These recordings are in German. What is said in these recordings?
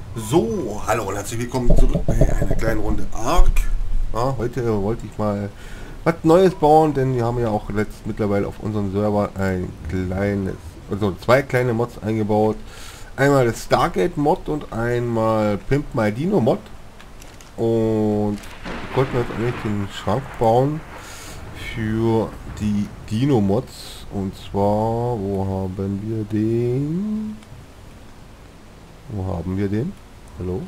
So, hallo und herzlich willkommen zurück bei einer kleinen Runde Ark. Ja, heute wollte ich mal was Neues bauen, denn wir haben ja auch mittlerweile auf unserem Server also zwei kleine Mods eingebaut. Einmal das Stargate Mod und einmal Pimp My Dino Mod. Und wir konnten jetzt eigentlich den Schrank bauen für die Dino Mods. Und zwar, wo haben wir den? Wo haben wir den? Hallo?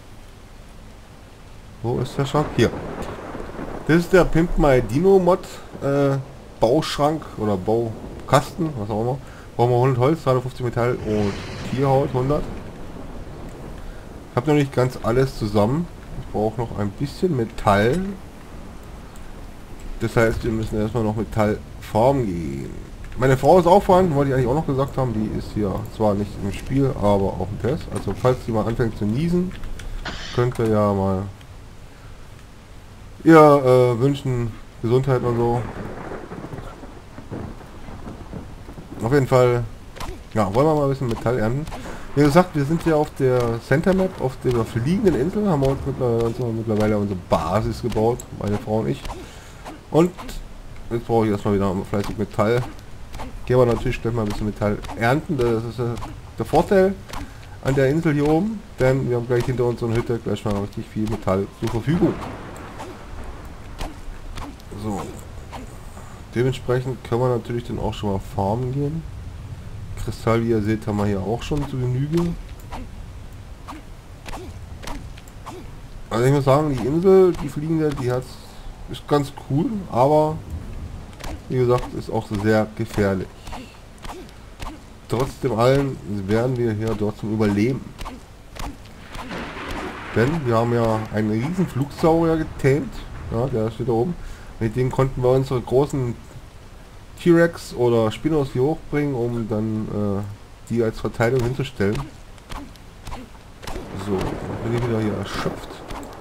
Wo ist der Schrank? Hier. Das ist der Pimp My Dino Mod Bauschrank oder Baukasten, was auch immer. Brauchen wir 100 Holz, 250 Metall und Tierhaut 100. Ich habe noch nicht ganz alles zusammen. Ich brauche noch ein bisschen Metall. Das heißt, wir müssen erstmal noch Metall formen gehen. Meine Frau ist auch vorhanden, wollte ich eigentlich auch noch gesagt haben. Die ist hier zwar nicht im Spiel, aber auf dem Test. Also falls die mal anfängt zu niesen, könnt ihr ja mal ihr wünschen Gesundheit und so. Auf jeden Fall, ja, wollen wir mal ein bisschen Metall ernten. Wie gesagt, wir sind hier auf der Center Map, auf der fliegenden Insel, haben wir uns mittlerweile unsere Basis gebaut, meine Frau und ich. Und jetzt brauche ich erstmal wieder fleißig Metall. Gehen wir natürlich gleich mal ein bisschen Metall ernten. Das ist der Vorteil an der Insel hier oben, denn wir haben gleich hinter unserer Hütte gleich mal richtig viel Metall zur Verfügung. So. Dementsprechend können wir natürlich dann auch schon mal farmen gehen. Kristall, wie ihr seht, haben wir hier auch schon zu Genüge. Also ich muss sagen, die Insel, die fliegende, ist ganz cool, aber wie gesagt, ist auch sehr gefährlich. Trotzdem allen werden wir hier dort zum Überleben. Denn wir haben ja einen riesen Flugsaurier getamed. Ja, der steht da oben. Mit dem konnten wir unsere großen T-Rex oder Spinos hier hochbringen, um dann die als Verteidigung hinzustellen. So, dann bin ich wieder hier erschöpft.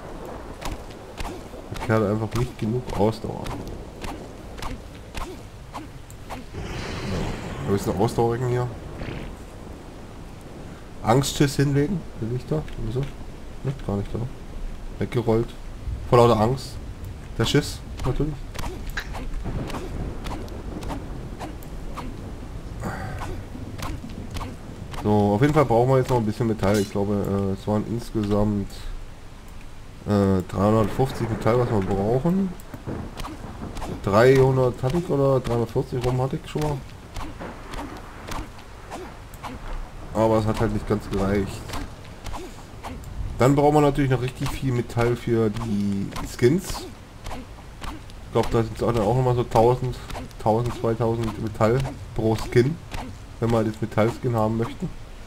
Der Kerl hat einfach nicht genug Ausdauer. Ein bisschen Ausdauer hier. Angstschiss hinlegen. Will ich da? Wieso? Ne, gar nicht da. Weggerollt. Vor lauter Angst. Der Schiss, natürlich. So, auf jeden Fall brauchen wir jetzt noch ein bisschen Metall. Ich glaube, es waren insgesamt 350 Metall, was wir brauchen. 300 hatte ich oder 340 rum hatte ich schon mal. Aber es hat halt nicht ganz gereicht. Dann brauchen wir natürlich noch richtig viel Metall für die Skins. Ich glaube, da sind es auch nochmal so 1000, 2000 Metall pro Skin, wenn man das Metallskin haben möchte.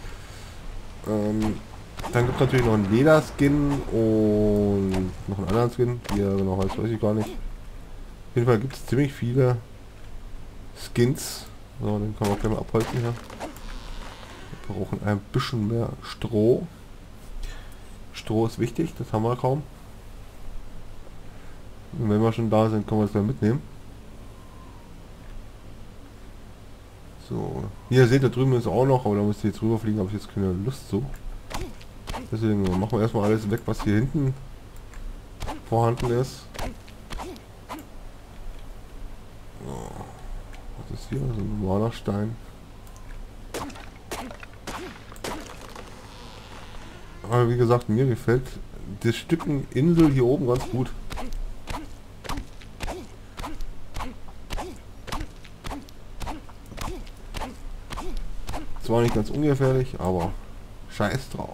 Dann gibt es natürlich noch einen Lederskin und noch einen anderen Skin, wie er genau heißt, weiß ich gar nicht. Auf jeden Fall gibt es ziemlich viele Skins. So, den kann man gleich mal abholzen hier. Wir brauchen ein bisschen mehr Stroh. Stroh ist wichtig, das haben wir kaum. Und wenn wir schon da sind, können wir es dann mitnehmen. So, hier seht ihr drüben ist auch noch, aber da müsst ihr jetzt rüberfliegen, habe ich jetzt keine Lust zu. Deswegen machen wir erstmal alles weg, was hier hinten vorhanden ist. So, was ist hier? So ein normaler Stein. Aber wie gesagt, mir gefällt das Stücken Insel hier oben ganz gut. Zwar nicht ganz ungefährlich, aber scheiß drauf.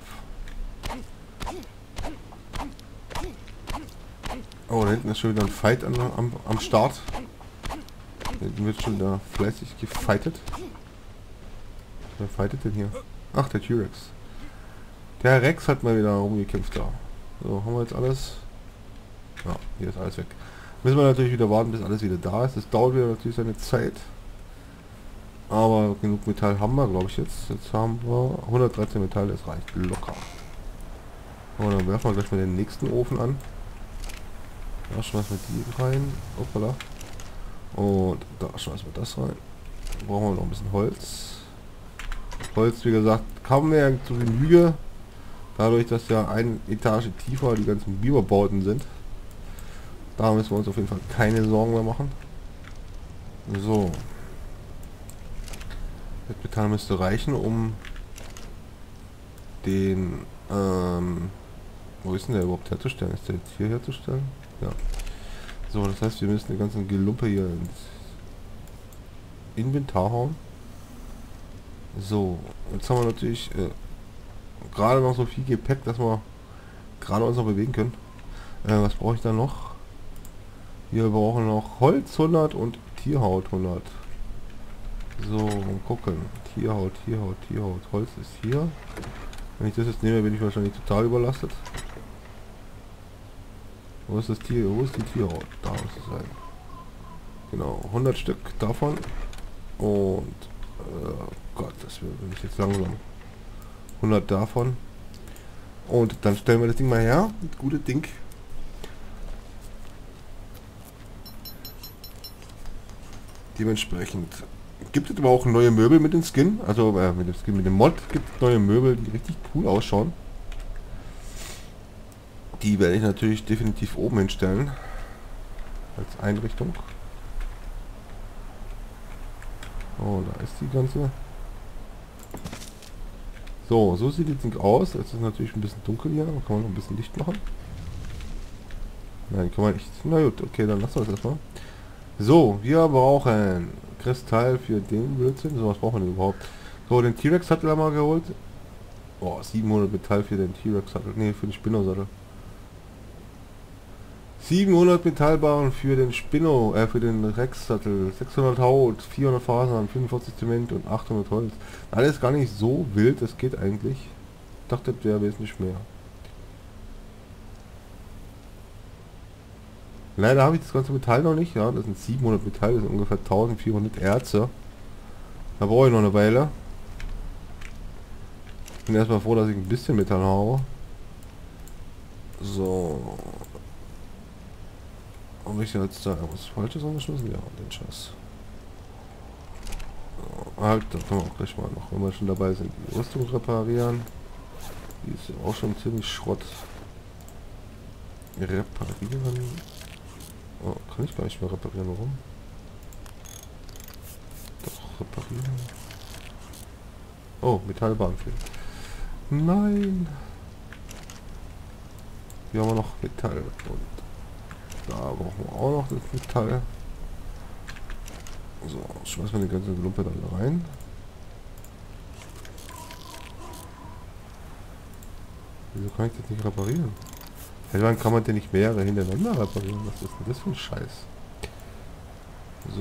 Oh, da hinten ist schon wieder ein Fight am Start. Da hinten wird schon da fleißig gefightet. Wer fightet denn hier? Ach, der T-Rex. Der Rex hat mal wieder rumgekämpft da. So, haben wir jetzt alles? Ja, hier ist alles weg. Müssen wir natürlich wieder warten, bis alles wieder da ist. Das dauert wieder natürlich seine Zeit. Aber genug Metall haben wir, glaube ich jetzt. Jetzt haben wir 113 Metall, das reicht locker. Und dann werfen wir gleich mal den nächsten Ofen an. Da schmeißen wir die rein. Hoppala. Und da schmeißen wir das rein. Dann brauchen wir noch ein bisschen Holz. Holz, wie gesagt, haben wir ja zu Genüge. Dadurch, dass ja eine Etage tiefer die ganzen Biberbauten sind. Da müssen wir uns auf jeden Fall keine Sorgen mehr machen. So. Das Metall müsste reichen, um den, wo ist denn der überhaupt herzustellen? Ist der jetzt hier herzustellen? Ja. So, das heißt, wir müssen den ganzen Gelumpe hier ins Inventar hauen. So, jetzt haben wir natürlich gerade noch so viel Gepäck, dass wir gerade uns noch bewegen können. Was brauche ich da noch? Wir brauchen noch Holz 100 und Tierhaut 100. So, mal gucken. Tierhaut, Tierhaut, Tierhaut. Holz ist hier. Wenn ich das jetzt nehme, bin ich wahrscheinlich total überlastet. Wo ist das Tier? Wo ist die Tierhaut? Da muss es sein. Genau, 100 Stück davon. Und Gott, das bin ich jetzt langsam. 100 davon. Und dann stellen wir das Ding mal her. Das gute Ding. Dementsprechend gibt es aber auch neue Möbel mit dem Skin. Also mit dem Skin, mit dem Mod gibt es neue Möbel, die richtig cool ausschauen. Die werde ich natürlich definitiv oben hinstellen. Als Einrichtung. Oh, da ist die ganze. So, so sieht das Ding aus. Es ist natürlich ein bisschen dunkel hier. Da kann man noch ein bisschen Licht machen. Nein, kann man nicht. Na gut, okay, dann lassen wir es erstmal. So, wir brauchen Kristall für den Blödsinn. So, was brauchen wir denn überhaupt? So, den T-Rex-Sattel haben wir geholt. Oh, 700 Metall für den T-Rex-Sattel. Ne, für den Spinno-Sattel. 700 Metallbarren für den Spinno, für den Rex-Sattel. 600 Haut, 400 Fasern, 45 Zement und 800 Holz. Alles gar nicht so wild, das geht eigentlich. Ich dachte, das wäre wesentlich mehr. Leider habe ich das ganze Metall noch nicht. Ja, das sind 700 Metall, das sind ungefähr 1400 Erze. Da brauche ich noch eine Weile. Ich bin erstmal froh, dass ich ein bisschen Metall habe. So. Habe ich jetzt da irgendwas Falsches angeschlossen? Ja, den Scheiß. So, halt, da können wir auch gleich mal noch, wenn wir schon dabei sind, die Rüstung reparieren. Die ist ja auch schon ziemlich Schrott. Reparieren. Oh, kann ich gar nicht mehr reparieren, warum? Doch, reparieren. Oh, Metallbahn fehlt. Nein! Hier haben wir noch Metall und da brauchen wir auch noch das Metall. So, schmeißen wir die ganze Lumpe dann da rein. Wieso kann ich das nicht reparieren? Hey, wann kann man denn nicht mehrere hintereinander reparieren? Was ist denn das für ein Scheiß? So.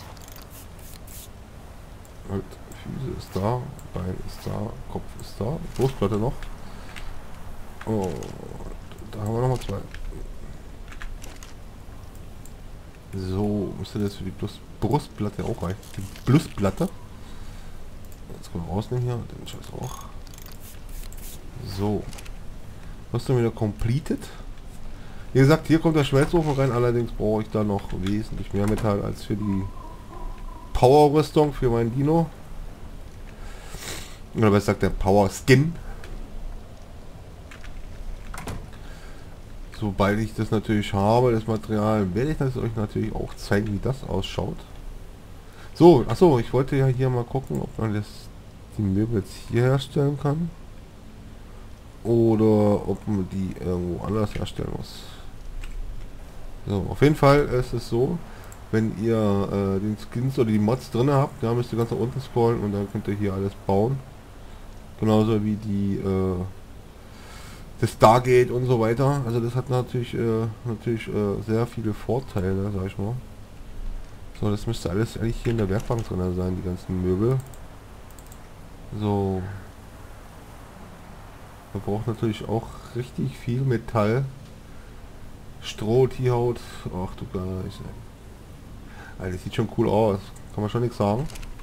Halt, Füße ist da, Bein ist da, Kopf ist da, Brustplatte noch. Oh, da haben wir noch mal zwei. So, müsste das für die Brustplatte auch reichen. Die Brustplatte. Jetzt können wir rausnehmen hier, den Scheiß auch. So. Rüstung wieder completed. Wie gesagt, hier kommt der Schmelzofen rein, allerdings brauche ich da noch wesentlich mehr Metall als für die Power-Rüstung für meinen Dino. Oder besser gesagt der Power-Skin. Sobald ich das natürlich habe, das Material, werde ich das euch natürlich auch zeigen, wie das ausschaut. So, achso, ich wollte ja hier mal gucken, ob man die Möbel jetzt hier herstellen kann. Oder ob man die irgendwo anders herstellen muss. So, auf jeden Fall ist es so, wenn ihr den Skins oder die Mods drin habt, da müsst ihr ganz nach unten scrollen und dann könnt ihr hier alles bauen. Genauso wie die das Stargate und so weiter. Also das hat natürlich sehr viele Vorteile, sag ich mal. So, das müsste alles eigentlich hier in der Werkbank drin sein, die ganzen Möbel. So. Man braucht natürlich auch richtig viel Metall. Stroh, Tierhaut. Ach du Geist. Also das sieht schon cool aus. Kann man schon nichts sagen.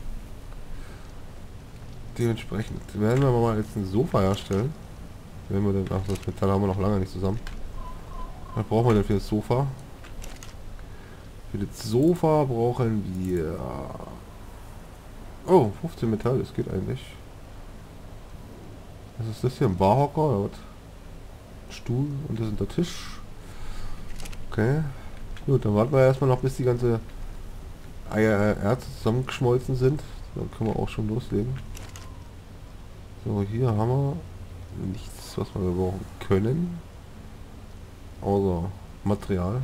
Dementsprechend werden wir mal jetzt ein Sofa herstellen. Wenn wir denn, ach, das Metall haben wir noch lange nicht zusammen. Was brauchen wir denn für das Sofa? Für das Sofa brauchen wir... Oh, 15 Metall, das geht eigentlich. Was ist das hier? Ein Barhocker oder was? Stuhl und das ist der Tisch. Okay. Gut, dann warten wir erstmal noch, bis die ganze Erze zusammengeschmolzen sind. Dann können wir auch schon loslegen. So, hier haben wir nichts, was wir brauchen können. Außer Material.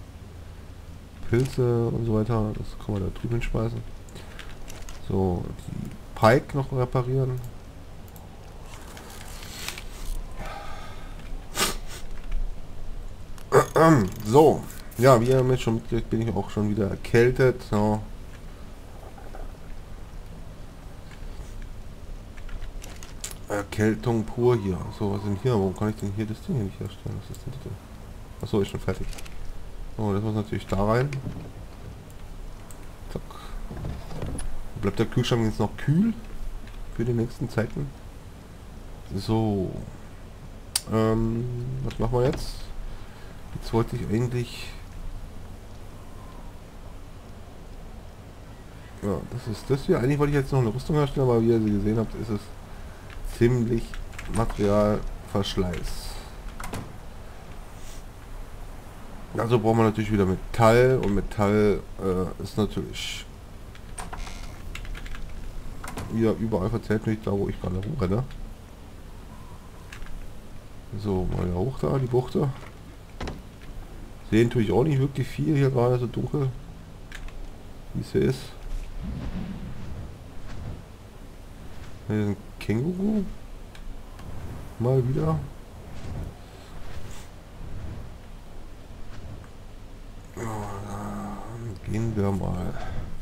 Pilze und so weiter. Das kann man da drüben speisen. So, die Pike noch reparieren. So, ja, wie ihr mit schon mitgekriegt, bin ich auch schon wieder erkältet. Ja. Erkältung pur hier. So, was sind hier? Warum kann ich denn hier das Ding hier nicht herstellen? Was ist denn das? Achso, ist schon fertig. So, das muss natürlich da rein. Zack. Bleibt der Kühlschrank jetzt noch kühl für die nächsten Zeiten. So. Was machen wir jetzt? Jetzt wollte ich eigentlich... Ja, das ist das hier. Eigentlich wollte ich jetzt noch eine Rüstung herstellen, aber wie ihr sie gesehen habt, ist es ziemlich Materialverschleiß. Also braucht man natürlich wieder Metall und Metall ist natürlich wieder überall verteilt, nicht da wo ich gerade rumrenne. So, mal wieder hoch da, die Buchte. Sehen tue ich auch nicht wirklich viel hier gerade, so dunkel, wie es hier ist. Hier ist ein Känguru. Mal wieder. Gehen wir mal.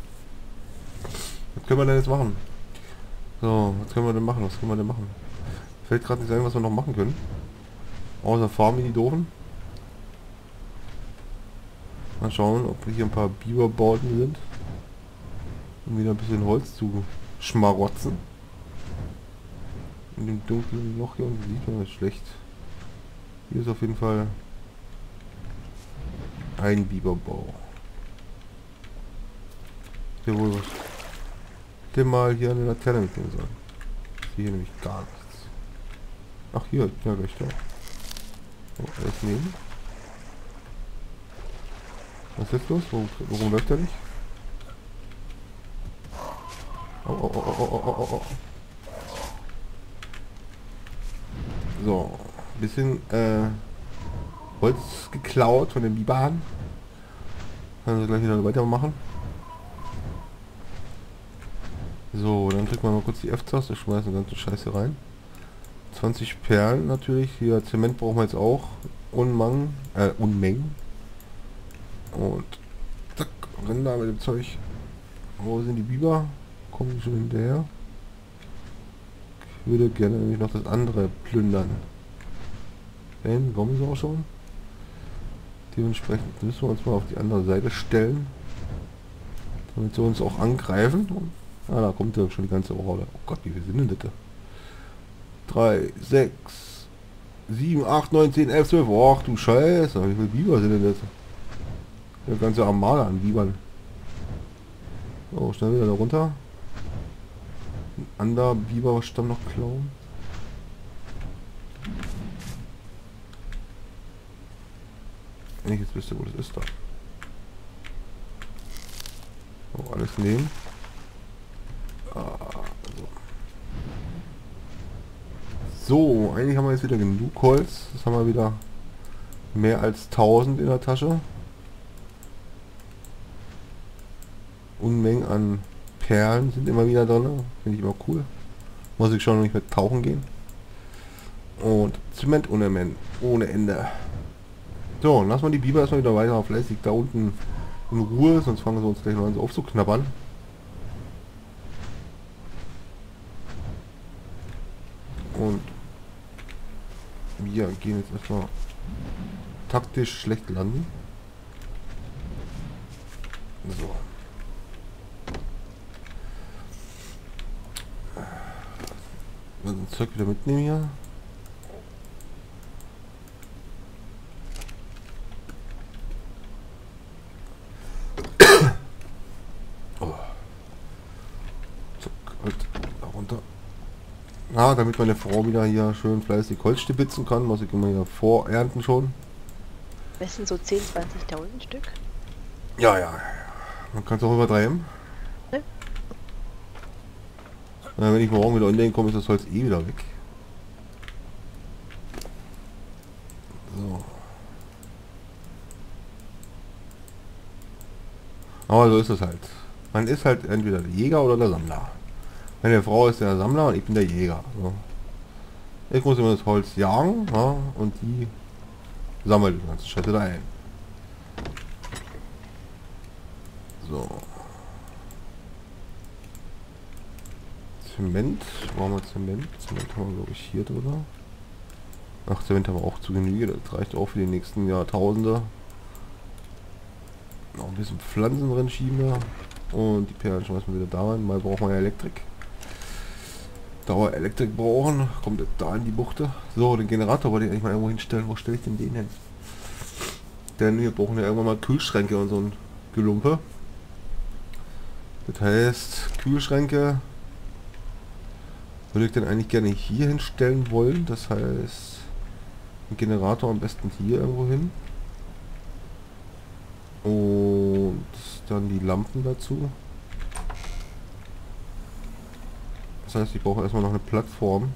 Was können wir denn jetzt machen? So, was können wir denn machen? Was können wir denn machen? Fällt gerade nicht ein, was wir noch machen können. Außer Farm wie die Doofen. Mal schauen, ob hier ein paar Biberbauten sind. Um wieder ein bisschen Holz zu schmarotzen. In dem dunklen Loch hier unten sieht man das schlecht. Hier ist auf jeden Fall ein Biberbau. Der wohl was. Der mal hier eine Laterne mitnehmen soll. Ich sehe hier nämlich gar nichts. Ach hier, ja gleich da. So, alles nehmen. Was ist jetzt los? Warum läuft er nicht? Oh, oh, oh, oh, oh, oh, oh. So, bisschen Holz geklaut von den Bibern. Können wir gleich wieder weitermachen. So, dann drücken wir mal kurz die F-Taste, schmeißen den ganzen Scheiß hier rein. 20 Perlen natürlich. Hier Zement brauchen wir jetzt auch. Unmengen. Und zack, rennen da mit dem Zeug. Wo sind die Biber? Kommen die schon hinterher? Ich würde gerne nämlich noch das andere plündern. Denn, kommen sie auch schon? Dementsprechend müssen wir uns mal auf die andere Seite stellen. Damit sie uns auch angreifen. Ah, da kommt ja schon die ganze Rolle. Oh Gott, wie viel sind denn das? 3, 6, 7, 8, 9, 10, 11, 12. Ach du Scheiße, wie viele Biber sind denn das? Der ganze Armada an Bibern. So, schnell wieder da runter. Ein anderer Biberstamm noch klauen. Wenn ich jetzt wüsste, wo das ist da. So, alles nehmen. So, eigentlich haben wir jetzt wieder genug Holz. Das haben wir wieder mehr als 1000 in der Tasche. Unmengen an Perlen sind immer wieder drin. Finde ich immer cool. Muss ich schon noch nicht mehr tauchen gehen. Und Zement ohne Ende. So, lassen wir die Biber erstmal wieder weiter fleißig da unten in Ruhe, sonst fangen sie uns gleich noch an so aufzuknabbern. Und wir gehen jetzt erstmal taktisch schlecht landen. So. Wir das Zeug wieder mitnehmen hier. Ah, damit meine Frau wieder hier schön fleißig Holz stibitzen kann, muss ich immer hier vorernten schon. Das sind so 10.000, 20.000 Stück. Ja, ja. Man kann es auch übertreiben. Ne? Wenn ich morgen wieder online komme, ist das Holz eh wieder weg. So. Aber so ist es halt. Man ist halt entweder der Jäger oder der Sammler. Meine Frau ist der Sammler und ich bin der Jäger. So. Ich muss immer das Holz jagen, ja, und die sammelt die ganze Scheiße da ein. So. Zement. Brauchen wir Zement? Zement haben wir, glaube ich, hier drüber. Ach, Zement haben wir auch zu Genüge. Das reicht auch für die nächsten Jahrtausende. Noch ein bisschen Pflanzen drin schieben wir. Und die Perlen schmeißen wir wieder da rein. Mal brauchen wir ja Elektrik. Dauerelektrik brauchen. Kommt da in die Buchte. So, den Generator wollte ich eigentlich mal irgendwo hinstellen. Wo stelle ich denn den hin? Denn wir brauchen ja irgendwann mal Kühlschränke und so ein Gelumpe. Das heißt, Kühlschränke würde ich dann eigentlich gerne hier hinstellen wollen. Das heißt, den Generator am besten hier irgendwo hin. Und dann die Lampen dazu. Das heißt, ich brauche erstmal noch eine Plattform.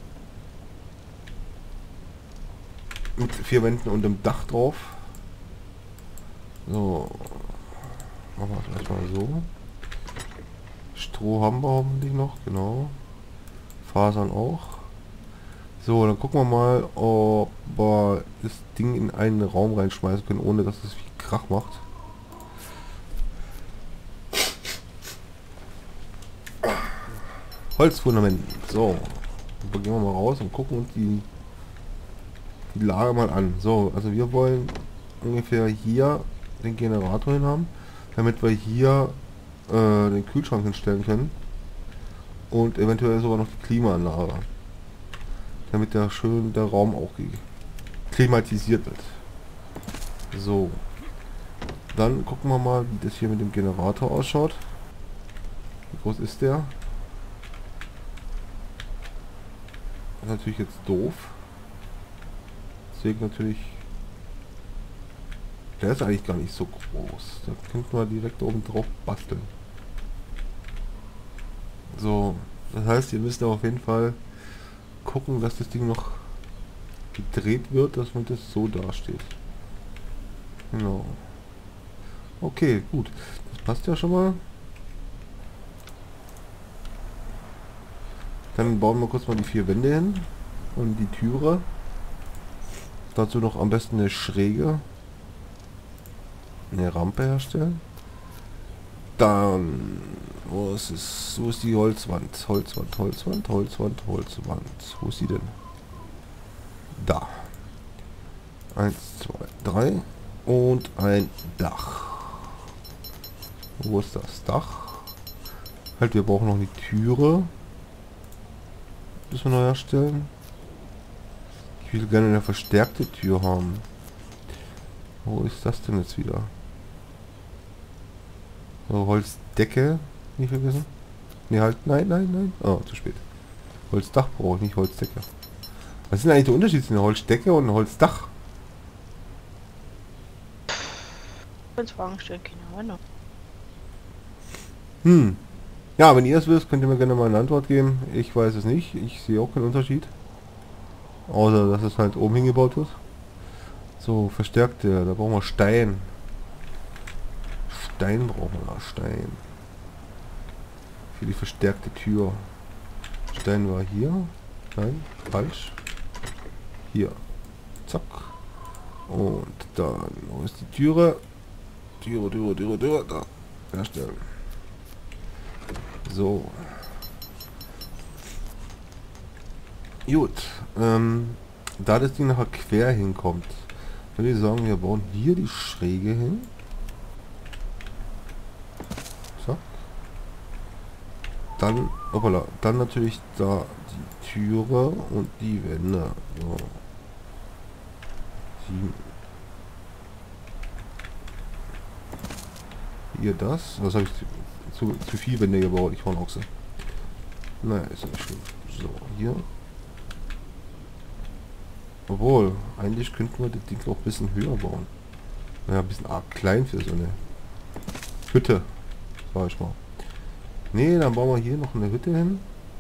Mit 4 Wänden und einem Dach drauf. So. Machen wir es erstmal so. Stroh haben wir hoffentlich noch, genau. Fasern auch. So, dann gucken wir mal, ob wir das Ding in einen Raum reinschmeißen können, ohne dass es viel Krach macht. Holzfundament. So. Dann gehen wir mal raus und gucken uns die Lage mal an. So, also wir wollen ungefähr hier den Generator hin haben, damit wir hier den Kühlschrank hinstellen können. Und eventuell sogar noch die Klimaanlage. Damit der Raum auch klimatisiert wird. So. Dann gucken wir mal, wie das hier mit dem Generator ausschaut. Wie groß ist der? Das ist natürlich jetzt doof. Deswegen natürlich... Der ist eigentlich gar nicht so groß. Da könnten wir direkt oben drauf basteln. So. Das heißt, ihr müsst auf jeden Fall gucken, dass das Ding noch gedreht wird, dass man das so dasteht. Genau. Okay, gut. Das passt ja schon mal. Dann bauen wir kurz mal die 4 Wände hin und die Türe. Dazu noch am besten eine Schräge, eine Rampe herstellen. Dann, wo ist es? Wo ist die Holzwand? Holzwand. Wo ist die denn? Da. 1, 2, 3 und ein Dach. Wo ist das Dach? Halt, wir brauchen noch die Türe. Müssen wir neu herstellen. Ich will gerne eine verstärkte Tür haben. Wo ist das denn jetzt wieder? So, Holzdecke. Nicht vergessen. Ne, halt. Nein. Oh, zu spät. Holzdach brauche ich, nicht Holzdecke. Was ist denn eigentlich der Unterschied zwischen einer Holzdecke und einem Holzdach? Uns Fragen stellen, keine Ahnung. Ja, wenn ihr es wisst, könnt ihr mir gerne mal eine Antwort geben. Ich weiß es nicht. Ich sehe auch keinen Unterschied. Außer, dass es halt oben hingebaut wird. So, verstärkte. Da brauchen wir Stein. Stein brauchen wir. Stein. Für die verstärkte Tür. Stein war hier. Nein, falsch. Hier. Zack. Und dann, wo ist die Türe? Türe. Da. Herstellen. So. Gut. Da das Ding nachher quer hinkommt, würde ich sagen, wir bauen hier die Schräge hin. So. Dann, hoppala, dann natürlich da die Türe und die Wände. So. 7. Hier das. Was habe ich zu viel Wände gebaut? Ich war ein Ochse. Naja, ist ja nicht schlimm. So, hier. Obwohl, eigentlich könnten wir das Ding auch ein bisschen höher bauen. Naja, ein bisschen arg klein für so eine Hütte, sag ich mal. Nee, dann bauen wir hier noch eine Hütte hin.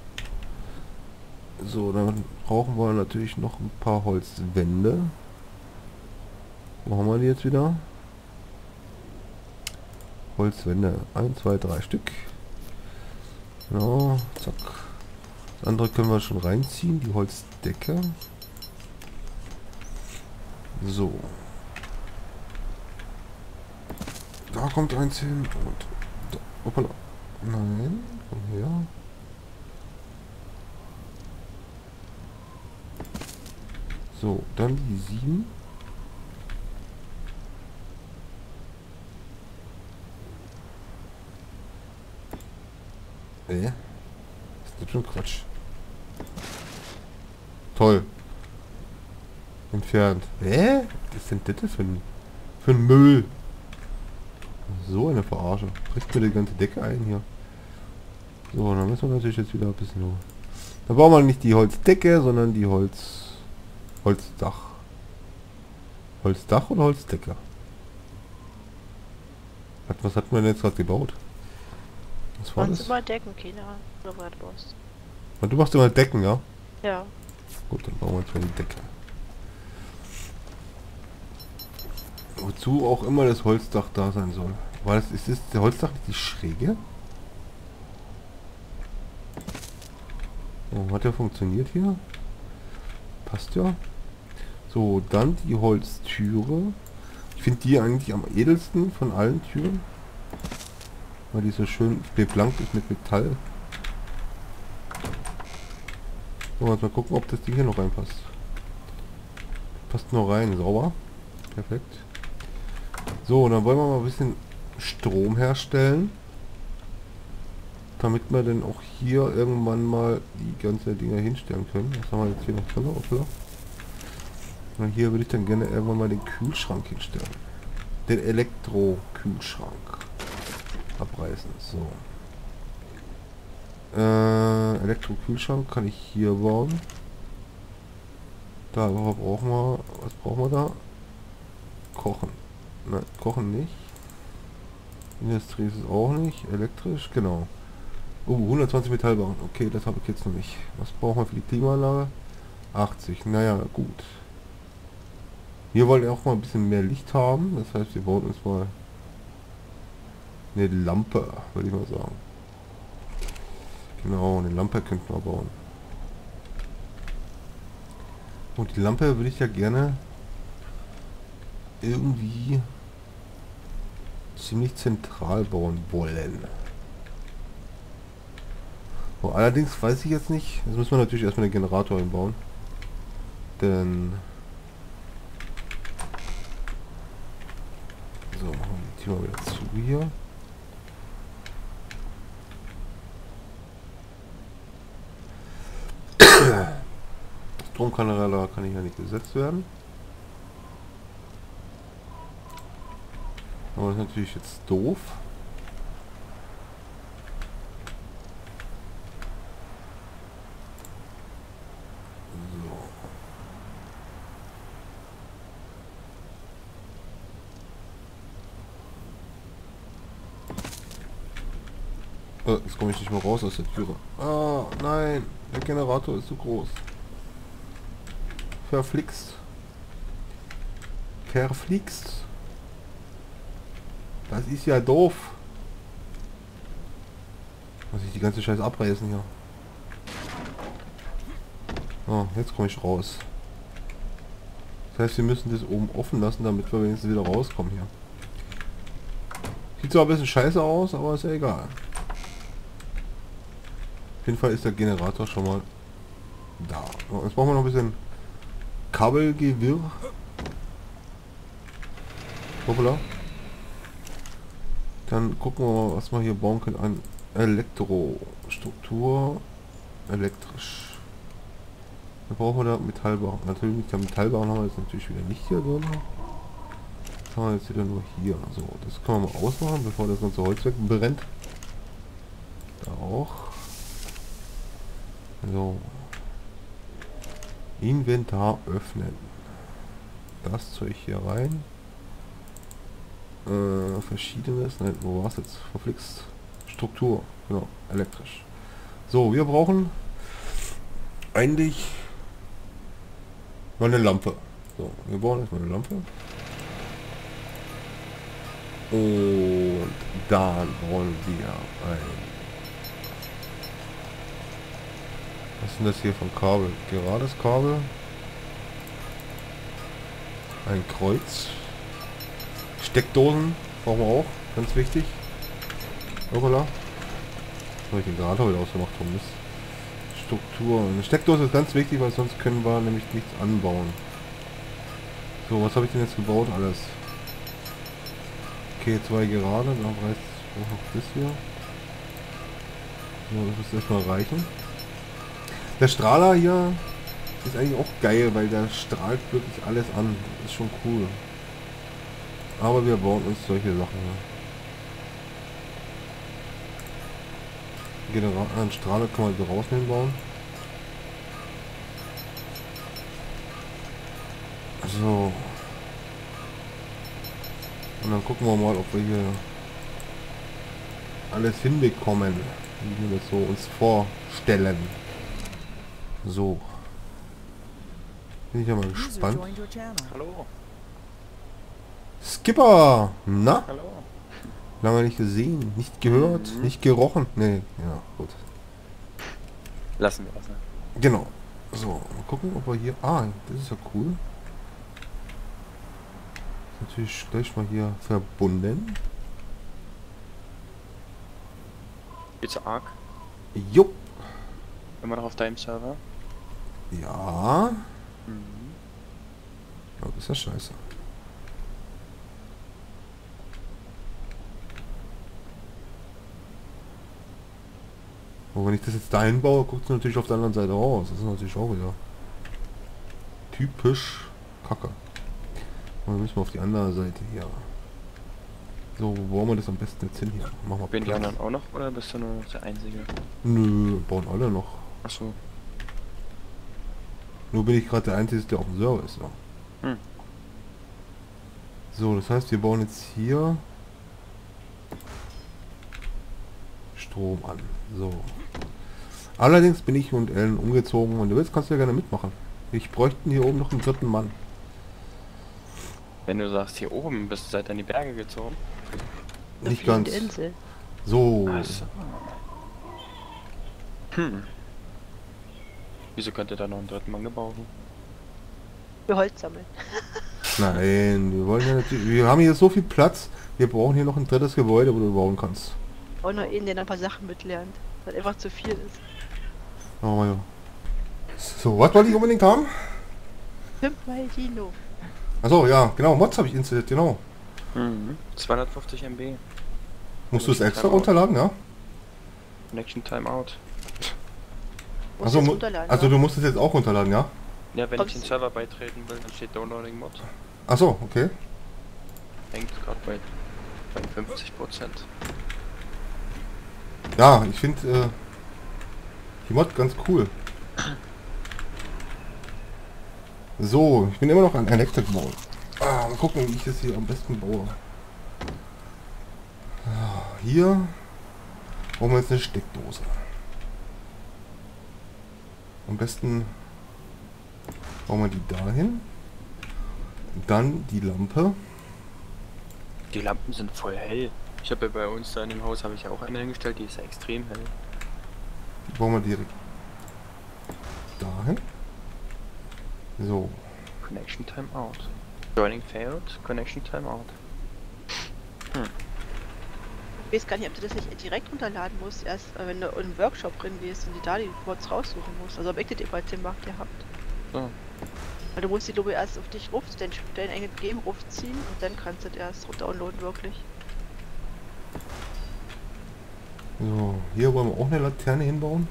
So, dann brauchen wir natürlich noch ein paar Holzwände. Wo haben wir die jetzt wieder? Holzwände. 1, 2, 3 Stück. Genau, zack. Das andere können wir schon reinziehen, die Holzdecke. So. Da kommt eins hin und da. Hoppala. Nein, komm her. So, dann die 7. Ist das schon Quatsch? Toll. Entfernt. Was ist denn das für ein Müll? So eine Verarsche. Bricht mir die ganze Decke ein hier. So, dann müssen wir natürlich jetzt wieder ein bisschen hoch. Da brauchen wir nicht die Holzdecke, sondern die Holzdach. Holzdach oder Holzdecke? Was hat man denn jetzt gerade gebaut? Was war das? Immer Decken, keine Ahnung, oder was du brauchst. Und du machst immer Decken, ja? Ja. Gut, dann bauen wir jetzt mal die Decke. Wozu auch immer das Holzdach da sein soll. War das, ist der Holzdach nicht die Schräge? Oh, hat ja funktioniert hier. Passt ja. So, dann die Holztüre. Ich finde die eigentlich am edelsten von allen Türen. Weil die so schön beblankt ist mit Metall. So, mal gucken, ob das Ding hier noch reinpasst. Passt noch rein, sauber. Perfekt. So, dann wollen wir mal ein bisschen Strom herstellen. Damit wir dann auch hier irgendwann mal die ganzen Dinger hinstellen können. Was haben wir jetzt hier noch drin? Hoppla. Und hier würde ich dann gerne irgendwann mal den Kühlschrank hinstellen. Den Elektro-Kühlschrank abreißen. So. Elektro-Kühlschrank kann ich hier bauen. Da brauchen wir. Was brauchen wir da? Kochen. Nein, kochen nicht. Industrie ist es auch nicht. Elektrisch, genau. 120 Metallbahnen. Okay, das habe ich jetzt noch nicht. Was brauchen wir für die Klimaanlage? 80. Naja, gut. Wir wollen auch mal ein bisschen mehr Licht haben. Das heißt, wir bauen uns mal eine Lampe, würde ich mal sagen. Genau, eine Lampe könnten wir bauen. Und die Lampe würde ich ja gerne irgendwie ziemlich zentral bauen wollen. So, allerdings weiß ich jetzt nicht. Jetzt müssen wir natürlich erstmal den Generator einbauen. Denn so, machen wir die Tür mal wieder zu hier. Stromkanal kann ich ja nicht gesetzt werden. Aber das ist natürlich jetzt doof. Jetzt komme ich nicht mehr raus aus der Türe. Ah, nein. Der Generator ist zu groß. Verflixt. Verflixt. Das ist ja doof. Muss ich die ganze Scheiße abreißen hier. Oh, jetzt komme ich raus. Das heißt, wir müssen das oben offen lassen, damit wir wenigstens wieder rauskommen hier. Sieht zwar ein bisschen scheiße aus, aber ist ja egal. Auf jeden Fall ist der Generator schon mal da. So, jetzt brauchen wir noch ein bisschen Kabelgewirr. Hoppla. Dann gucken wir mal, was wir hier bauen können an Elektrostruktur. Elektrisch. Dann brauchen wir da Metallbahn. Natürlich mit der Metallbahn haben wir jetzt natürlich wieder nicht hier drin. Das haben wir jetzt wieder nur hier. So, das können wir mal ausmachen, bevor das ganze Holz wegbrennt. Da auch. So. Inventar öffnen. Das Zeug hier rein. Verschiedenes. Nein, wo war es jetzt? Verflixt. Struktur. Genau. Elektrisch. So, wir brauchen eigentlich mal eine Lampe. So, wir brauchen jetzt mal eine Lampe. Und dann wollen wir ein... Was ist denn das hier von Kabel? Gerades Kabel. Ein Kreuz. Steckdosen brauchen wir auch. Ganz wichtig. Hoppala. Habe ich den gerade heute ausgemacht vom Mist. Struktur. Eine Steckdose ist ganz wichtig, weil sonst können wir nämlich nichts anbauen. So, was habe ich denn jetzt gebaut? Alles. Okay, 2 gerade. Dann reicht auch noch das hier. So, das muss erstmal reichen. Der Strahler hier ist eigentlich auch geil, weil der strahlt wirklich alles an. Das ist schon cool. Aber wir bauen uns solche Sachen hier. Einen Strahler kann man draußen hinbauen. So. Und dann gucken wir mal, ob wir hier alles hinbekommen, wie wir das so uns vorstellen. So. Bin ich ja mal gespannt. Hallo. Skipper! Na? Hallo. Lange nicht gesehen, nicht gehört, nicht gerochen. Nee, ja, gut. Lassen wir das, ne? Genau. So, mal gucken, ob wir hier... Ah, das ist ja cool. Ist natürlich gleich mal hier verbunden. Geht's arg? Jupp. Immer noch auf deinem Server? Ja. Mhm. Oh, das ist ja scheiße. Und wenn ich das jetzt dahin baue, guckt es natürlich auf der anderen Seite aus. Das ist natürlich auch wieder typisch Kacke. Und dann müssen wir auf die andere Seite hier. So, wo bauen wir das am besten jetzt hin hier? Machen wir Bin die Platz. anderen auch noch oder bist du nur der Einzige? Nö, bauen alle noch. Achso. Nur bin ich gerade der Einzige, der auf dem Server ist. Ja. Hm. So, das heißt, wir bauen jetzt hier Strom an. So. Allerdings bin ich und Ellen umgezogen. Wenn du willst, kannst du ja gerne mitmachen. Ich bräuchte hier oben noch einen dritten Mann. Wenn du sagst hier oben, bist du seit an die Berge gezogen? Nicht ganz. Insel. So. Achso. Hm. Wieso könnte da noch einen dritten Mann gebrauchen? Für Holz sammeln. Nein, wir wollen ja natürlich. Wir haben hier so viel Platz. Wir brauchen hier noch ein drittes Gebäude, wo du bauen kannst. Auch noch einen, der ein paar Sachen mitlernt. Weil einfach zu viel ist. Oh, ja. So, was wollte ich unbedingt haben? 5-mal Dino. Achso, ja, genau. Mods habe ich installiert, genau. Mhm. 250 MB. Musst du es extra runterladen, ja? Connection Timeout. Musst Also, jetzt runterladen, also ja? du musst es jetzt auch runterladen, ja? Ja, wenn Kommst ich den du- Server beitreten will, dann steht Downloading Mod. Achso, okay. Hängt gerade bei 50%. Ja, ich finde die Mod ganz cool. So, ich bin immer noch ein Electric Ball. Mal gucken, wie ich das hier am besten baue. Hier brauchen wir jetzt eine Steckdose. Am besten bauen wir die dahin. Dann die Lampe. Die Lampen sind voll hell. Ich habe ja bei uns da in dem Haus habe ich ja auch eine hingestellt, die ist ja extrem hell. Die bauen wir direkt dahin. So. Connection Timeout. Joining failed, Connection Timeout. Ich weiß gar nicht, ob du das nicht direkt runterladen musst, erst wenn du im Workshop drin bist und die da die Mods raussuchen musst. Also ob ich das bei Tim macht gehabt. So. Weil du musst die glaube ich erst auf dich ruf, dein eigenes Game rufziehen und dann kannst du das erst downloaden wirklich. So, hier wollen wir auch eine Laterne hinbauen.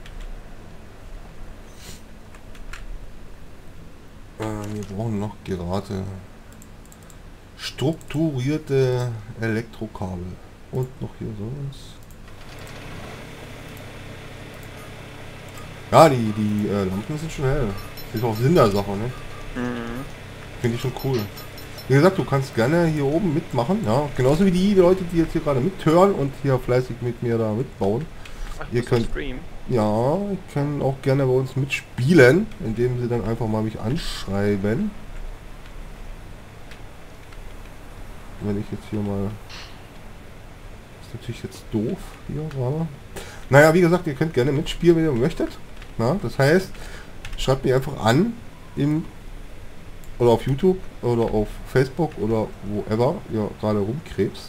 Wir brauchen noch gerade strukturierte Elektrokabel. Und noch hier sowas. Ja, die Lampen sind schon hell. Das ist auch Sinn der Sache, ne? Mhm. Finde ich schon cool. Wie gesagt, du kannst gerne hier oben mitmachen, ja. Genauso wie die Leute, die jetzt hier gerade mithören und hier fleißig mit mir da mitbauen. Ach, Ihr muss das könnt, streamen? ja, können auch gerne bei uns mitspielen, indem sie dann einfach mal mich anschreiben. Wenn ich jetzt hier mal... Ist natürlich jetzt doof hier, aber... Naja, wie gesagt, ihr könnt gerne mitspielen, wenn ihr möchtet. Na, das heißt, schreibt mich einfach an im oder auf YouTube oder auf Facebook oder woever ihr gerade rumkrebst.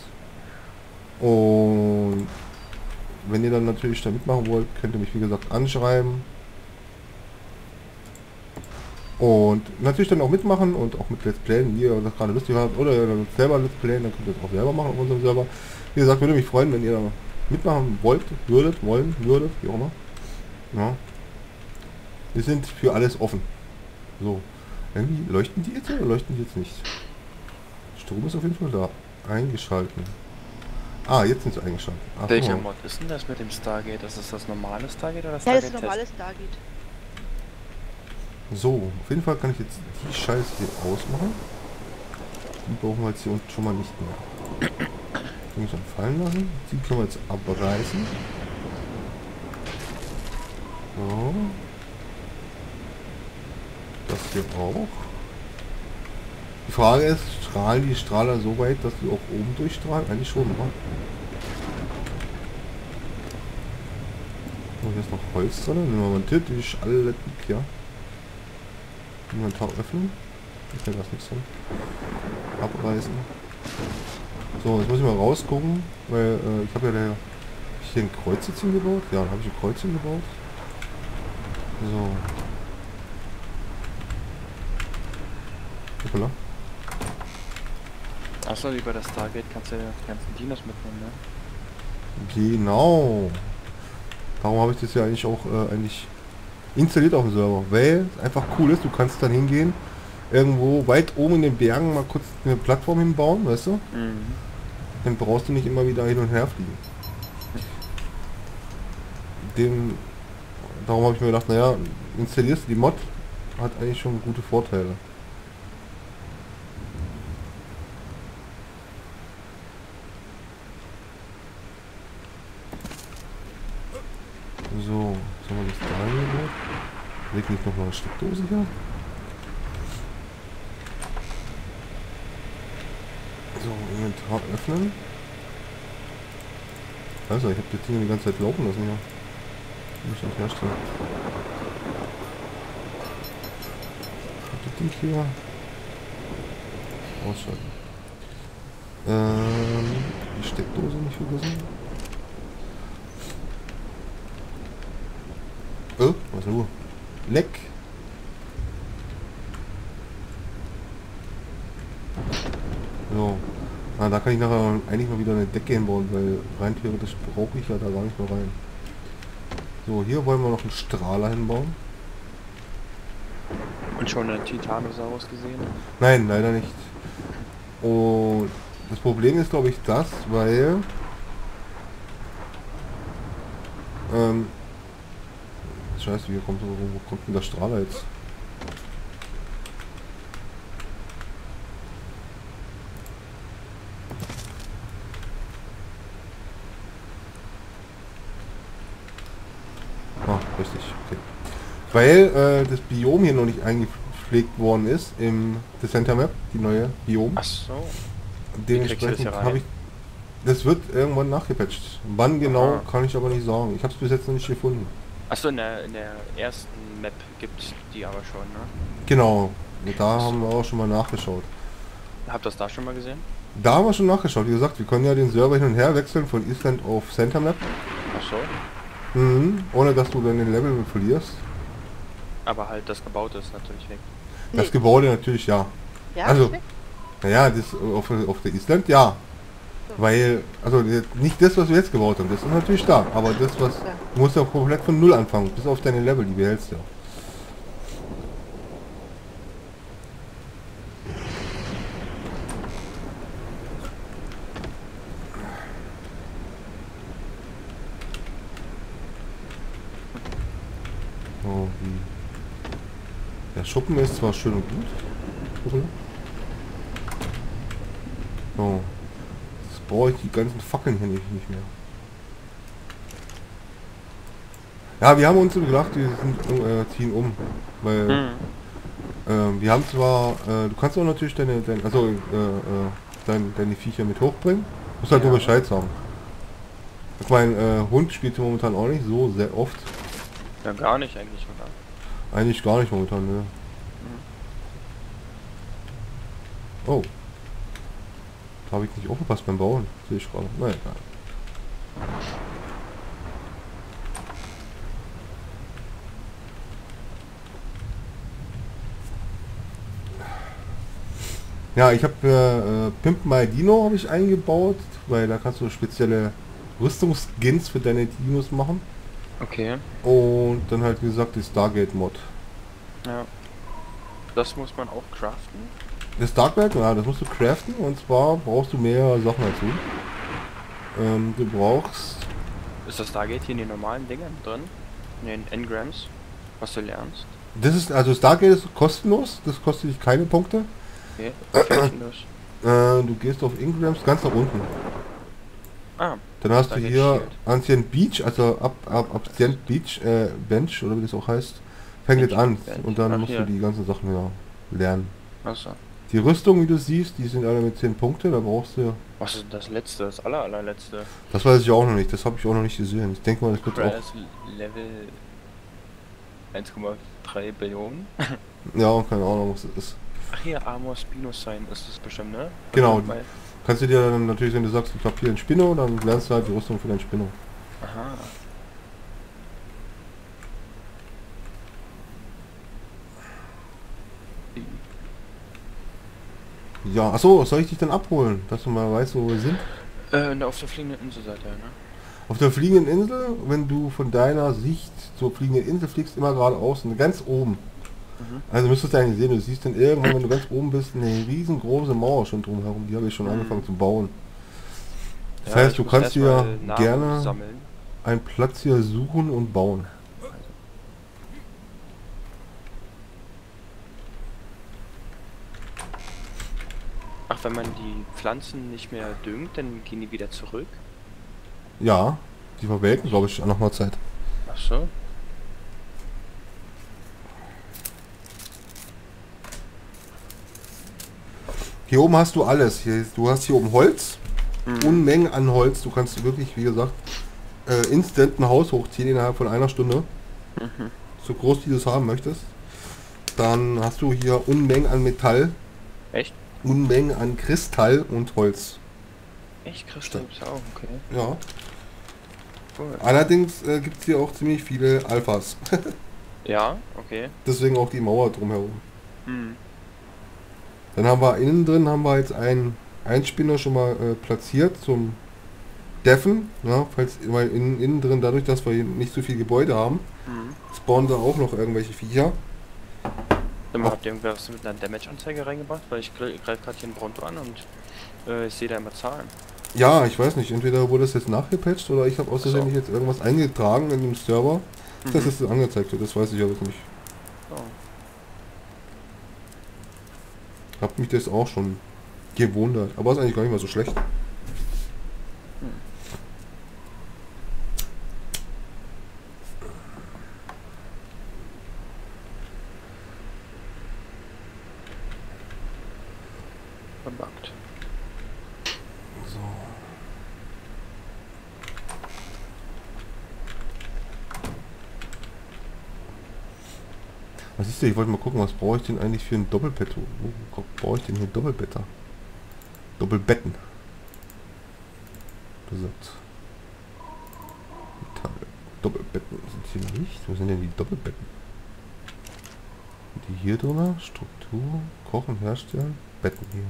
Und wenn ihr dann natürlich da mitmachen wollt, könnt ihr mich wie gesagt anschreiben. Und natürlich dann auch mitmachen und auch mit Let's Playen, wie ihr das gerade lustig habt, oder ihr dann selber Let's Playen, dann könnt ihr das auch selber machen auf unserem Server. Wie gesagt, würde mich freuen, wenn ihr mitmachen wollt, würdet, wie auch immer. Ja. Wir sind für alles offen. So. Irgendwie leuchten die jetzt oder leuchten die jetzt nicht? Strom ist auf jeden Fall da. Eingeschalten. Ah, jetzt sind sie eingeschaltet. Ach, Welcher so. Mod ist denn das mit dem Stargate? Ist das normale Stargate oder das Ja, das ist Stargate ein normales Stargate. So, auf jeden Fall kann ich jetzt die Scheiße hier ausmachen. Die brauchen wir jetzt hier unten schon mal nicht mehr. Die muss man fallen lassen. Die können wir jetzt abreißen. So. Das hier auch. Die Frage ist, strahlen die Strahler so weit, dass die auch oben durchstrahlen? Eigentlich schon, oder? So, hier ist noch Holz drin. Nehmen wir mal einen Tisch, alle Tipp, ja. Inventar öffnen. Ist ja das nichts drin. Abreißen. So, jetzt muss ich mal rausgucken, weil ich habe ja hier ein Kreuz jetzt hingebaut. Ja, da habe ich ein Kreuz hingebaut. So. Hoppala. Achso, wie bei der Stargate kannst du ja die ganzen Dinos mitnehmen, ne? Genau. Darum habe ich das ja eigentlich auch eigentlich installiert auf dem Server, weil es einfach cool ist. Du kannst dann hingehen, irgendwo weit oben in den Bergen mal kurz eine Plattform hinbauen, weißt du? Mhm. Dann brauchst du nicht immer wieder hin und her fliegen. Darum habe ich mir gedacht, naja, installierst du die Mod, hat eigentlich schon gute Vorteile. So, sollen wir das da hier? Leg nicht noch mal eine Steckdose hier. So, Inventar öffnen. Also, ich habe das Ding die ganze Zeit laufen lassen hier. Muss ich nicht herstellen. Ich hab das Ding hier. Ausschalten. Die Steckdose nicht vergessen. Oh, was ist nur? Leck! So. Ah, da kann ich nachher eigentlich mal wieder eine Decke hinbauen, weil rein theoretisch brauche ich ja da gar nicht mehr rein. So, hier wollen wir noch einen Strahler hinbauen. Und schon einen Titanosaurus gesehen? Nein, leider nicht. Und das Problem ist, glaube ich, das, weil Scheiße, wo kommt denn der Strahler jetzt? Ah, richtig, okay. Weil das Biom hier noch nicht eingepflegt worden ist im Center Map, die neue Biom. Ach so. Dementsprechend habe ich... Das wird irgendwann nachgepatcht. Wann genau, kann ich aber nicht sagen. Ich habe es bis jetzt noch nicht gefunden. Achso, in der ersten Map gibt's die aber schon, ne? Genau, da haben wir auch schon mal nachgeschaut. Habt ihr das da schon mal gesehen? Da haben wir schon nachgeschaut. Wie gesagt, wir können ja den Server hin und her wechseln von Island auf Center Map. Ach so. Mhm, ohne dass du dann den Level verlierst. Aber halt das Gebaute ist natürlich weg. Das Gebäude natürlich ja. Ja, Also, ist weg? naja, das auf der Island ja. Weil, also nicht das, was wir jetzt gebaut haben, das ist natürlich da. Aber das, was Ja. du musst ja komplett von Null anfangen, bis auf deine Level, die behältst du ja. Der Schuppen ist zwar schön und gut. So. Jetzt brauche ich die ganzen Fackeln hier nicht mehr. Ja, wir haben uns gedacht, wir sind, ziehen um. Weil wir haben zwar, du kannst auch natürlich deine Viecher mit hochbringen. Musst halt nur Bescheid sagen. Ich meine, Hund spielt hier momentan auch nicht so sehr oft. Ja, gar nicht eigentlich, oder? Eigentlich gar nicht momentan, ne? Oh. Da habe ich nicht aufgepasst beim Bauen. Sehe ich gerade. Naja, egal. Ja, ich habe Pimp My Dino habe ich eingebaut, weil da kannst du spezielle Rüstungsskins für deine Dinos machen. Okay. Und dann halt wie gesagt die Stargate Mod. Ja. Das muss man auch craften? Das Stargate, ja, das musst du craften und zwar brauchst du mehrere Sachen dazu. Du brauchst... Ist das Stargate hier in den normalen Dingern drin? In den Engrams? Was du lernst? Das ist, also Stargate ist kostenlos, das kostet dich keine Punkte. Okay, das. Du gehst auf Ingrams ganz nach unten. Ah. Dann hast du Stargate hier Shield. Ancient Beach, also Ancient Beach Bench, oder wie das auch heißt, fängt jetzt an. Bench. Und dann Ach, musst hier. du die ganzen Sachen ja lernen. Achso. Die Rüstung, wie du siehst, die sind alle mit 10 Punkte, da brauchst du... Was ist das letzte? Das allerletzte? Das weiß ich auch noch nicht, das habe ich auch noch nicht gesehen. Ich denke mal, das wird auch... Press Level 1,3 Billionen? Ja, keine Ahnung, was das ist. Ach hier, Armor Spinos sein ist das bestimmt, ne? Genau. Also, Kannst du dir dann natürlich, wenn du sagst, ich habe hier einen Spinno, dann lernst du halt die Rüstung für deinen Spinno. aha. Ja, achso, soll ich dich dann abholen, dass du mal weißt, wo wir sind? Auf der fliegenden Insel seid ihr, ne? Auf der fliegenden Insel, wenn du von deiner Sicht zur fliegenden Insel fliegst, immer geradeaus und ganz oben. Also müsstest du eigentlich sehen, du siehst dann irgendwann, wenn du ganz oben bist, eine riesengroße Mauer schon drumherum. Die habe ich schon angefangen zu bauen. Das heißt, du kannst dir gerne sammeln. einen Platz hier suchen und bauen. Ach, wenn man die Pflanzen nicht mehr düngt, dann gehen die wieder zurück? Ja, die verwelken, glaube ich, nach einer Zeit. Ach so. Hier oben hast du alles. Du hast hier oben Holz, Unmengen an Holz. Du kannst wirklich, wie gesagt, instant ein Haus hochziehen innerhalb von einer Stunde. So groß wie du es haben möchtest. Dann hast du hier Unmengen an Metall. Echt? Unmengen an Kristall und Holz. Echt? Kristall gibt's auch, okay. Ja. Cool. Allerdings gibt es hier auch ziemlich viele Alphas. Ja, okay. Deswegen auch die Mauer drumherum. Hm. Dann haben wir innen drin jetzt einen Spinner schon mal platziert zum Deffen. Ja, weil innen drin, dadurch, dass wir hier nicht so viel Gebäude haben, spawnen da auch noch irgendwelche Viecher. Dann habt ihr irgendwas mit einer Damage-Anzeige reingebracht? Weil ich greife gerade hier einen Bronto an und ich sehe da immer Zahlen. Ja, ich weiß nicht. Entweder wurde das jetzt nachgepatcht oder ich habe aus Versehen So. jetzt irgendwas eingetragen in dem Server, dass es angezeigt wird. Das weiß ich aber nicht. So. Hab mich das auch schon gewundert. Aber ist eigentlich gar nicht mal so schlecht. Verbuggt. So. Was ist denn? Ich wollte mal gucken, was brauche ich denn eigentlich für ein Doppelbett? Wo brauche ich denn hier Doppelbetter? Doppelbetten. Besatz. Metall. Doppelbetten sind hier nicht. Wo sind denn die Doppelbetten? Sind die hier drin? Struktur, Kochen, Herstellen, Betten hier.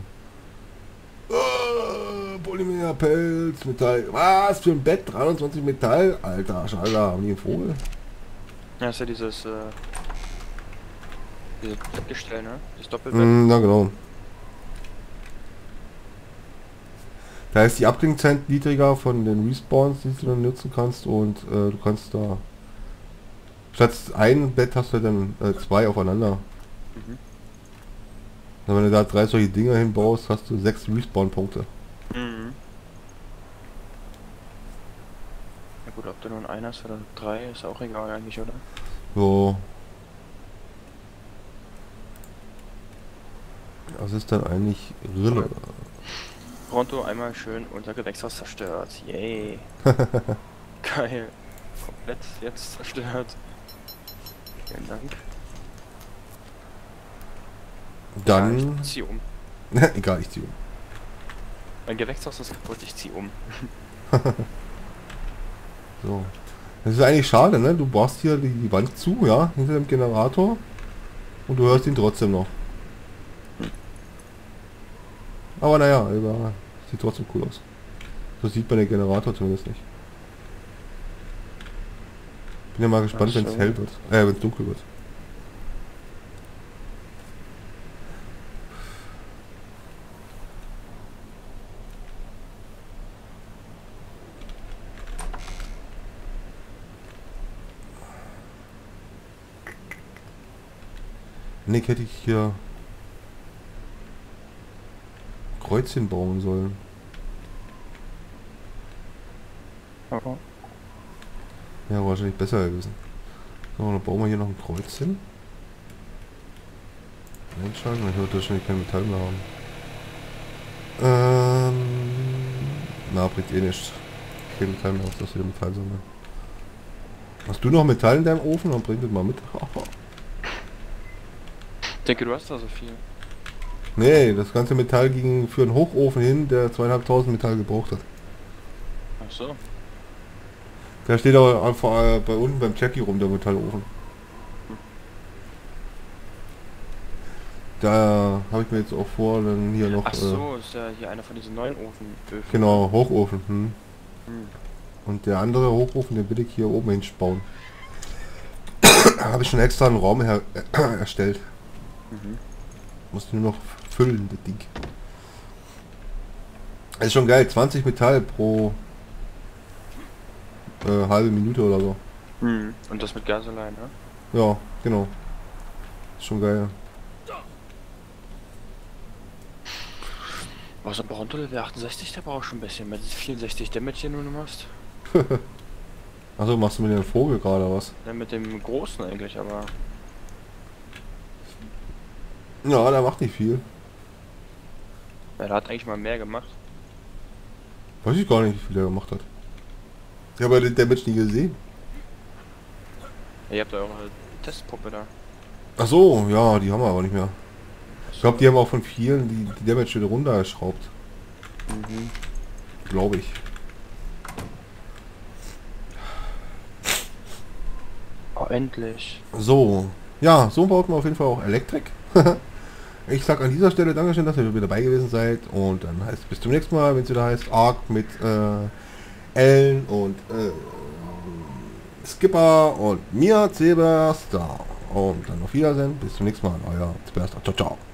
Polymer, Pelz, Metall. Was für ein Bett? 23 Metall? Alter, Schalter, haben die einen Vogel? Ja, ist ja dieses Bettgestell, ne? Das Doppelbett. Na genau. Da ist die Abklingzeit niedriger von den Respawns, die du dann nutzen kannst, und du kannst da statt ein Bett hast du dann zwei aufeinander Mhm. Und wenn du da 3 solche Dinger hinbaust, hast du 6 Respawn-Punkte. Mhm. Ja gut, ob du nun einen hast oder 3, ist auch egal eigentlich, oder? So. Was ist dann eigentlich Rille? Pronto einmal schön unser Gewächshaus zerstört. Yay. Geil. Komplett jetzt zerstört. Vielen Dank. Ja, Dann... ich zieh um. Egal, ich ziehe um. Mein Gewächshaus ist kaputt, ich zieh um. So. Das ist eigentlich schade, ne? Du baust hier die Wand zu, ja, hinter dem Generator. Und du hörst ihn trotzdem noch. Aber naja, sieht trotzdem cool aus. So sieht man den Generator zumindest nicht. Bin ja mal gespannt, Ach wenn es so. hell wird. Wenn es dunkel wird. Nick, hätte ich hier Kreuzchen bauen sollen. Oh. Ja, wahrscheinlich besser gewesen. So, dann bauen wir hier noch ein Kreuzchen. Einschalten, ich würde wahrscheinlich kein Metall mehr haben. Na, bringt eh nichts. Kein Metall mehr, das wieder Metall sammeln. Hast du noch Metall in deinem Ofen? Dann bring das mal mit. Ich denke, du hast da so viel. Nee, das ganze Metall ging für einen Hochofen hin, der 2500 Metall gebraucht hat. Ach so. Der steht aber einfach bei unten beim Jackie rum, der Metallofen. Da habe ich mir jetzt auch vor, dann hier noch... Ach so, ist ja hier einer von diesen neuen Ofenöfen. Genau, Hochofen. Hm. Und der andere Hochofen, den will ich hier oben hinbauen. Habe ich schon extra einen Raum erstellt. Mhm. Musst du nur noch füllen, das Ding. Das ist schon geil, 20 Metall pro halbe Minute oder so. Mhm. Und das mit Gas allein, ne? Ja, genau. Ist schon geil. Was ein Bronto Level 68, der braucht schon ein bisschen. Mit 64 Damage, den du nur machst. Achso, machst du mit dem Vogel gerade was? Ja, mit dem großen eigentlich, aber. Ja, der macht nicht viel. Ja, der hat eigentlich mal mehr gemacht. Weiß ich gar nicht, wie viel der gemacht hat. Ich habe ja den Damage nie gesehen. Ja, ihr habt ja eure Testpuppe da. Ach so, ja, die haben wir aber nicht mehr. Ich glaube, die haben auch von vielen die Damage wieder runtergeschraubt. Mhm. Glaube ich. Oh, endlich. So. Ja, so baut man auf jeden Fall auch Elektrik. Ich sag an dieser Stelle Dankeschön, dass ihr wieder dabei gewesen seid. Und dann heißt bis zum nächsten Mal, wenn es wieder heißt Ark mit Ellen und Skipper und mir, Zeberstar. Und dann auf Wiedersehen. Bis zum nächsten Mal. Euer Zeberstar. Ciao, ciao.